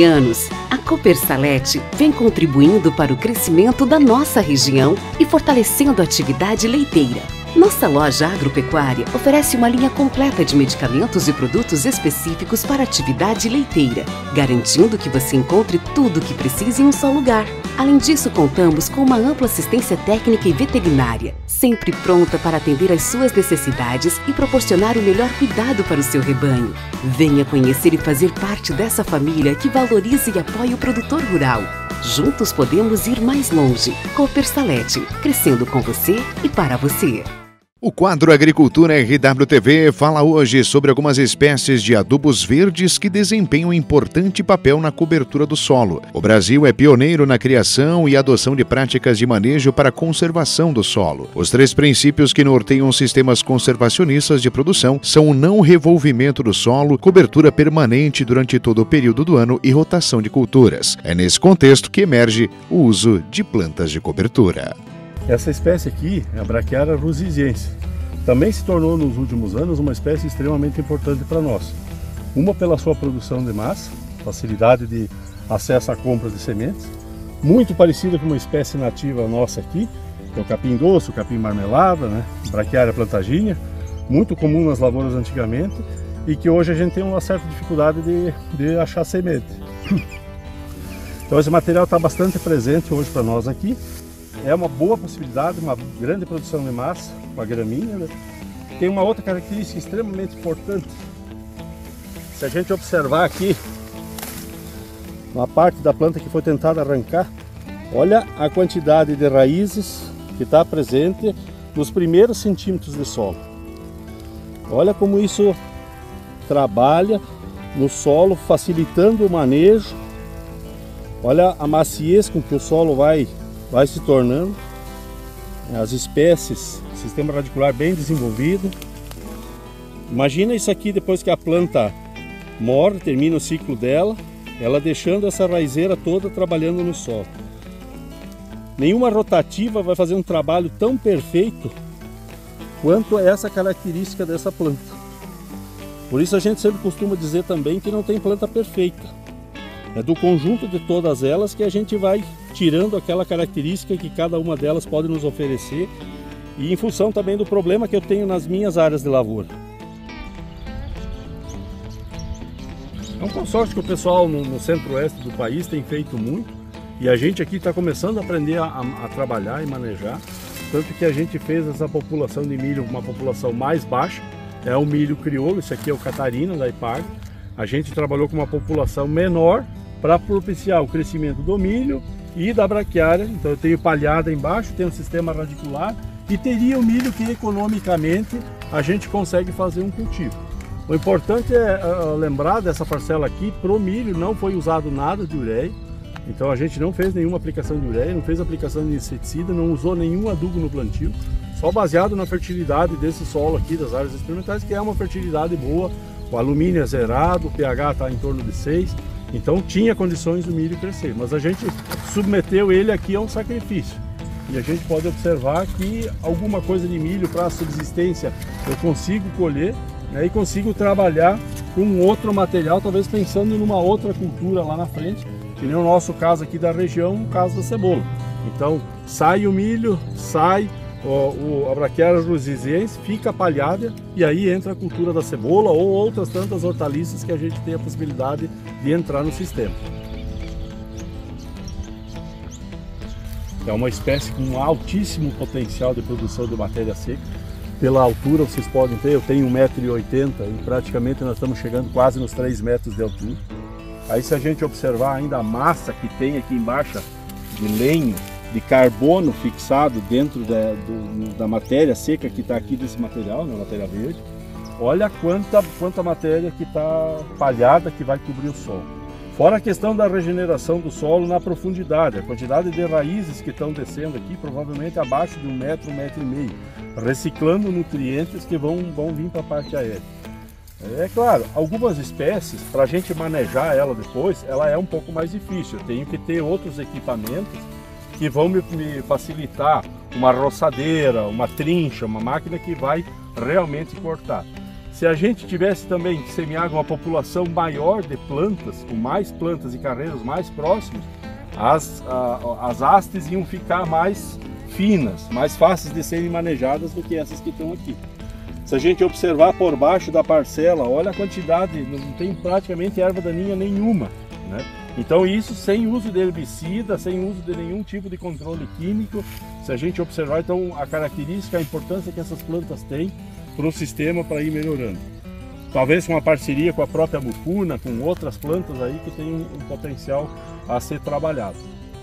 15 anos, a Copersalete vem contribuindo para o crescimento da nossa região e fortalecendo a atividade leiteira. Nossa loja agropecuária oferece uma linha completa de medicamentos e produtos específicos para a atividade leiteira, garantindo que você encontre tudo o que precisa em um só lugar. Além disso, contamos com uma ampla assistência técnica e veterinária, sempre pronta para atender às suas necessidades e proporcionar o melhor cuidado para o seu rebanho. Venha conhecer e fazer parte dessa família que valoriza e apoia o produtor rural. Juntos podemos ir mais longe. Copersalete, crescendo com você e para você. O quadro Agricultura RWTV fala hoje sobre algumas espécies de adubos verdes que desempenham um importante papel na cobertura do solo. O Brasil é pioneiro na criação e adoção de práticas de manejo para a conservação do solo. Os 3 princípios que norteiam sistemas conservacionistas de produção são o não revolvimento do solo, cobertura permanente durante todo o período do ano e rotação de culturas. É nesse contexto que emerge o uso de plantas de cobertura. Essa espécie aqui é a Brachiara rusiziense. Também se tornou nos últimos anos uma espécie extremamente importante para nós. Uma pela sua produção de massa, facilidade de acesso à compra de sementes, muito parecida com uma espécie nativa nossa aqui, que é o capim doce, o capim marmelada, né? Brachiara plantaginea, muito comum nas lavouras antigamente e que hoje a gente tem uma certa dificuldade de achar semente. Então esse material está bastante presente hoje para nós aqui. É uma boa possibilidade, uma grande produção de massa com a gramínea, né? Tem uma outra característica extremamente importante. Se a gente observar aqui, na parte da planta que foi tentada arrancar, olha a quantidade de raízes que está presente nos primeiros centímetros de solo. Olha como isso trabalha no solo, facilitando o manejo. Olha a maciez com que o solo vai se tornando, as espécies, sistema radicular bem desenvolvido. Imagina isso aqui depois que a planta morre, termina o ciclo dela, ela deixando essa raizeira toda trabalhando no solo. Nenhuma rotativa vai fazer um trabalho tão perfeito quanto essa característica dessa planta. Por isso a gente sempre costuma dizer também que não tem planta perfeita. É do conjunto de todas elas que a gente vai tirando aquela característica que cada uma delas pode nos oferecer e em função também do problema que eu tenho nas minhas áreas de lavoura. É um consórcio que o pessoal no centro-oeste do país tem feito muito e a gente aqui está começando a aprender a trabalhar e manejar, tanto que a gente fez essa população de milho uma população mais baixa, é o milho crioulo, esse aqui é o Catarina da Ipag. A gente trabalhou com uma população menor para propiciar o crescimento do milho e da braquiária. Então eu tenho palhada embaixo, tenho um sistema radicular e teria o milho que economicamente a gente consegue fazer um cultivo. O importante é lembrar dessa parcela aqui, pro milho não foi usado nada de ureia, então a gente não fez nenhuma aplicação de ureia, não fez aplicação de inseticida, não usou nenhum adubo no plantio, só baseado na fertilidade desse solo aqui das áreas experimentais, que é uma fertilidade boa, o alumínio é zerado, o pH está em torno de 6, então tinha condições do milho crescer, mas a gente submeteu ele aqui a um sacrifício. E a gente pode observar que alguma coisa de milho para subsistência eu consigo colher, né, e consigo trabalhar com outro material, talvez pensando numa outra cultura lá na frente, que nem o nosso caso aqui da região, o caso da cebola. Então sai o milho, sai a Brachiara rusiziense, fica a palhada e aí entra a cultura da cebola ou outras tantas hortaliças que a gente tem a possibilidade de entrar no sistema. É uma espécie com um altíssimo potencial de produção de matéria seca. Pela altura vocês podem ter, eu tenho 1,80 m e praticamente nós estamos chegando quase nos 3 metros de altura. Aí se a gente observar ainda a massa que tem aqui embaixo de lenho, de carbono fixado dentro da matéria seca que está aqui desse material, né, matéria verde. Olha quanta matéria que está palhada que vai cobrir o solo. Fora a questão da regeneração do solo na profundidade, a quantidade de raízes que estão descendo aqui, provavelmente abaixo de 1 metro, 1,5 metro, reciclando nutrientes que vão vir para a parte aérea. É claro, algumas espécies, para a gente manejar ela depois, ela é um pouco mais difícil. Eu tenho que ter outros equipamentos que vão me facilitar, uma roçadeira, uma trincha, uma máquina que vai realmente cortar. Se a gente tivesse também que semear uma população maior de plantas, com mais plantas e carreiros mais próximos, as hastes iam ficar mais finas, mais fáceis de serem manejadas do que essas que estão aqui. Se a gente observar por baixo da parcela, olha a quantidade, não tem praticamente erva daninha nenhuma, né? Então isso sem uso de herbicida, sem uso de nenhum tipo de controle químico. Se a gente observar então a característica, a importância que essas plantas têm para o sistema para ir melhorando. Talvez com uma parceria com a própria mucuna, com outras plantas aí que tem um potencial a ser trabalhado.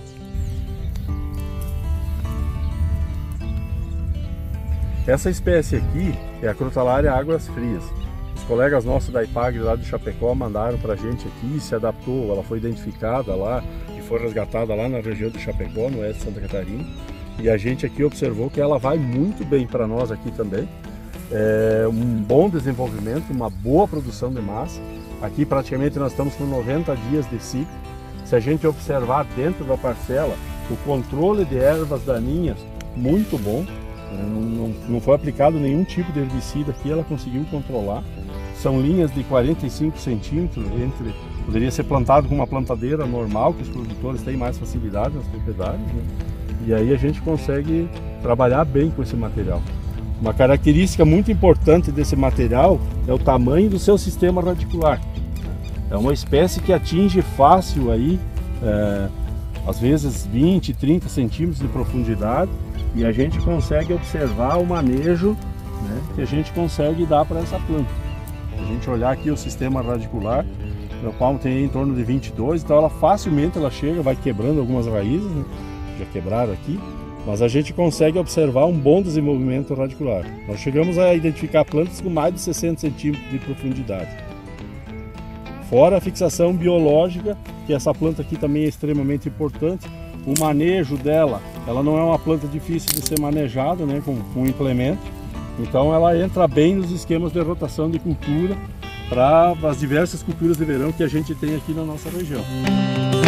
Essa espécie aqui é a Crotalária Águas Frias. Os colegas nossos da IPAGRE lá de Chapecó mandaram para a gente aqui, se adaptou, ela foi identificada lá e foi resgatada lá na região de Chapecó, no oeste de Santa Catarina. E a gente aqui observou que ela vai muito bem para nós aqui também. É um bom desenvolvimento, uma boa produção de massa. Aqui praticamente nós estamos com 90 dias de ciclo. Se a gente observar dentro da parcela, o controle de ervas daninhas muito bom. Não foi aplicado nenhum tipo de herbicida aqui, ela conseguiu controlar. São linhas de 45 centímetros, poderia ser plantado com uma plantadeira normal, que os produtores têm mais facilidade nas propriedades, né? E aí a gente consegue trabalhar bem com esse material. Uma característica muito importante desse material é o tamanho do seu sistema radicular. É uma espécie que atinge fácil aí, às vezes 20, 30 centímetros de profundidade, e a gente consegue observar o manejo, né, que a gente consegue dar para essa planta. A gente olhar aqui o sistema radicular, meu palmo tem em torno de 22, então ela facilmente chega, vai quebrando algumas raízes, né, já quebraram aqui, mas a gente consegue observar um bom desenvolvimento radicular. Nós chegamos a identificar plantas com mais de 60 centímetros de profundidade. Fora a fixação biológica, que essa planta aqui também é extremamente importante. O manejo dela, ela não é uma planta difícil de ser manejada, né, com implemento. Então ela entra bem nos esquemas de rotação de cultura para as diversas culturas de verão que a gente tem aqui na nossa região.